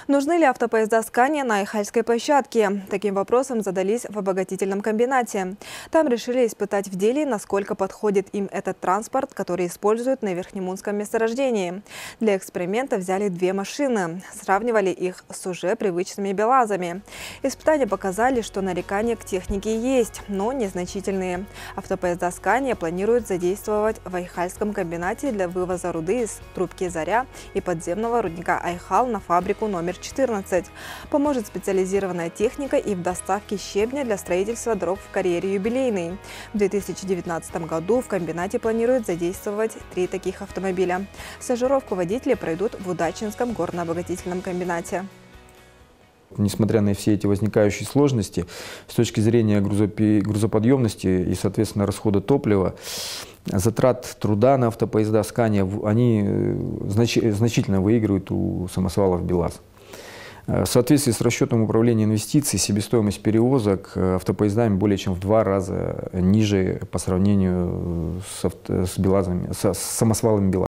Нужны ли автопоезда Scania на Айхальской площадке? Таким вопросом задались в обогатительном комбинате. Там решили испытать в деле, насколько подходит им этот транспорт, который используют на Верхнемунском месторождении. Для эксперимента взяли две машины, сравнивали их с уже привычными БелАЗами. Испытания показали, что нарекания к технике есть, но незначительные. Автопоезда Scania планируют задействовать в Айхальском комбинате для вывоза руды из трубки «Заря» и подземного рудника Айхал на фабрику номер 14. Поможет специализированная техника и в доставке щебня для строительства дорог в карьере «Юбилейный». В 2019 году в комбинате планируют задействовать 3 таких автомобиля. Стажировку водители пройдут в Удачинском горно-обогатительном комбинате. Несмотря на все эти возникающие сложности, с точки зрения грузоподъемности и, соответственно, расхода топлива, затрат труда на автопоезда Scania, они значительно выигрывают у самосвалов БелАЗ. В соответствии с расчетом управления инвестиций, себестоимость перевозок автопоездами более чем в 2 раза ниже по сравнению с самосвалами БелАЗ.